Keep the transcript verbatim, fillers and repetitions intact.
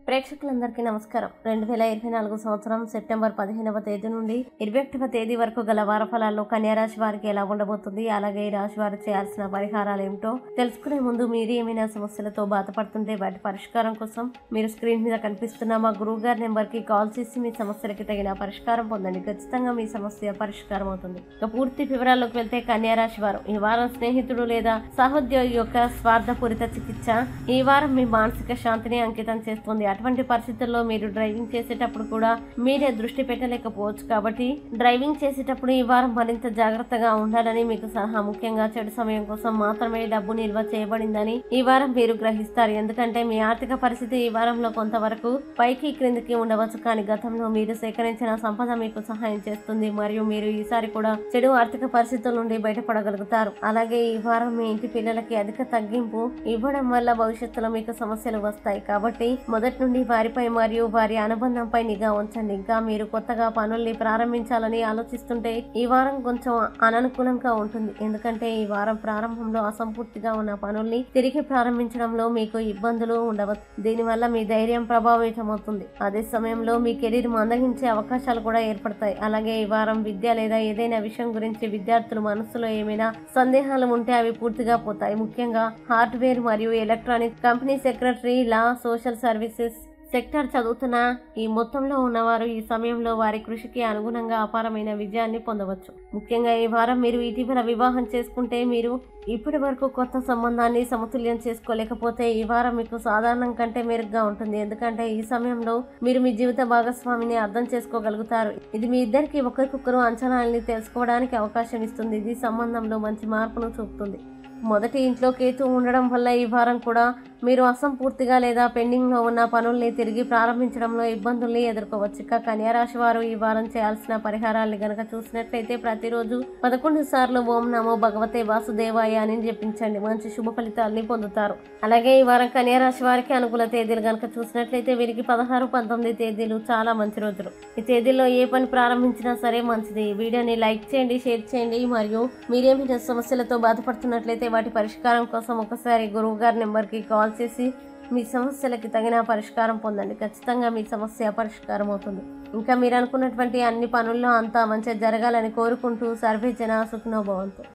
ప్రేక్షకులందరికీ నమస్కారం. రెండు వేల ఇరవై నాలుగు సంవత్సరం సెప్టెంబర్ పదిహేనవ తేదీ నుండి ఇరవై ఒకటవ తేదీ వరకు గల వార ఫలాల్లో కన్యా రాశి వారికి ఎలా ఉండబోతుంది, అలాగే ఈ రాశి వారు చేయాల్సిన పరిహారాలు ఏమిటో తెలుసుకునే ముందు మీరు ఏమైనా సమస్యలతో బాధపడుతుంటే వాటి పరిష్కారం కోసం మీరు స్క్రీన్ మీద కనిపిస్తున్న మా గురువు గారి నెంబర్ కి కాల్ చేసి మీ సమస్యలకి తగిన పరిష్కారం పొందండి. ఖచ్చితంగా మీ సమస్య పరిష్కారం అవుతుంది. ఇక పూర్తి వివరాల్లోకి వెళ్తే కన్యా రాశి వారు ఈ వారం స్నేహితుడు లేదా సహోద్యోగి యొక్క స్వార్థపూరిత చికిత్స ఈ వారం మీ మానసిక శాంతిని అంకితం చేస్తుంది. అటువంటి పరిస్థితుల్లో మీరు డ్రైవింగ్ చేసేటప్పుడు కూడా మీరే దృష్టి పెట్టలేకపోవచ్చు. కాబట్టి డ్రైవింగ్ చేసేటప్పుడు ఈ వారం మరింత జాగ్రత్తగా ఉండాలని మీకు సలహా. ముఖ్యంగా చెడు సమయం కోసం మాత్రమే డబ్బు నిల్వ చేయబడిందని ఈ వారం మీరు గ్రహిస్తారు. ఎందుకంటే మీ ఆర్థిక పరిస్థితి ఈ వారంలో కొంతవరకు పైకి క్రిందికి ఉండవచ్చు, కానీ గతంలో మీరు సేకరించిన సంపద మీకు సహాయం చేస్తుంది మరియు మీరు ఈసారి కూడా చెడు ఆర్థిక పరిస్థితుల నుండి బయటపడగలుగుతారు. అలాగే ఈ వారం మీ ఇంటి పిల్లలకి అధిక తగ్గింపు ఇవ్వడం వల్ల భవిష్యత్తులో మీకు సమస్యలు వస్తాయి. కాబట్టి మొదటి నుండి వారిపై మరియు వారి అనుబంధంపై నిఘా ఉంచండి. ఇంకా మీరు కొత్తగా పనుల్ని ప్రారంభించాలని ఆలోచిస్తుంటే ఈ వారం కొంచెం అననుకూలంగా ఉంటుంది. ఎందుకంటే ఈ వారం ప్రారంభంలో అసంపూర్తిగా ఉన్న పనుల్ని తిరిగి ప్రారంభించడంలో మీకు ఇబ్బందులు ఉండవచ్చు. దీనివల్ల మీ ధైర్యం ప్రభావితమవుతుంది. అదే సమయంలో మీ కెరీర్ మందగించే అవకాశాలు కూడా ఏర్పడతాయి. అలాగే ఈ వారం విద్య లేదా ఏదైనా విషయం గురించి విద్యార్థుల మనసులో ఏమైనా సందేహాలు ఉంటే అవి పూర్తిగా పోతాయి. ముఖ్యంగా హార్డ్వేర్ మరియు electronic company secretary, law, social services sector చదువుతున్న ఈ మొత్తంలో ఉన్నవారు ఈ సమయంలో వారి కృషికి అనుగుణంగా అపారమైన విజయాన్ని పొందవచ్చు. ముఖ్యంగా ఈ వారం మీరు ఇటీవల వివాహం చేసుకుంటే మీరు ఇప్పటి వరకు కొత్త సంబంధాన్ని సమతుల్యం చేసుకోలేకపోతే ఈ వారం మీకు సాధారణం కంటే మెరుగ్గా ఉంటుంది. ఎందుకంటే ఈ సమయంలో మీరు మీ జీవిత భాగస్వామిని అర్థం చేసుకోగలుగుతారు. ఇది మీ ఇద్దరికి ఒకరికొకరు అంచనాలని తెలుసుకోవడానికి అవకాశం ఇస్తుంది. ఇది సంబంధంలో మంచి మార్పును చూపుతుంది. మొదటి ఇంట్లో కేతు ఉండడం వల్ల ఈ వారం కూడా మీరు అసంపూర్తిగా లేదా పెండింగ్లో ఉన్న పనుల్ని తిరిగి ప్రారంభించడంలో ఇబ్బందుల్ని ఎదుర్కోవచ్చు. ఇక కన్యా రాశి వారు ఈ వారం చేయాల్సిన పరిహారాల్ని గనక చూసినట్లయితే ప్రతిరోజు పదకొండు సార్లు ఓం నమో భగవతే వాసుదేవాయ అని జపించండి. మంచి శుభ ఫలితాలని పొందుతారు. అలాగే ఈ వారం కన్యా రాశి వారికి అనుకూల తేదీలు గనక చూసినట్లయితే వీరికి పదహారు పంతొమ్మిది తేదీలు చాలా మంచి రోజులు. ఈ తేదీల్లో ఏ పని ప్రారంభించినా సరే మంచిది. ఈ వీడియోని లైక్ చేయండి, షేర్ చేయండి. మరియు మీరేమైనా సమస్యలతో బాధపడుతున్నట్లయితే వాటి పరిష్కారం కోసం ఒకసారి గురువు గారి నెంబర్కి కాల్ చేసి మీ సమస్యలకి తగిన పరిష్కారం పొందండి. ఖచ్చితంగా మీ సమస్య పరిష్కారం అవుతుంది. ఇంకా మీరు అనుకున్నటువంటి అన్ని పనుల్లో అంతా మంచిగా జరగాలని కోరుకుంటూ సర్వే జన సుఖినో భవంతు.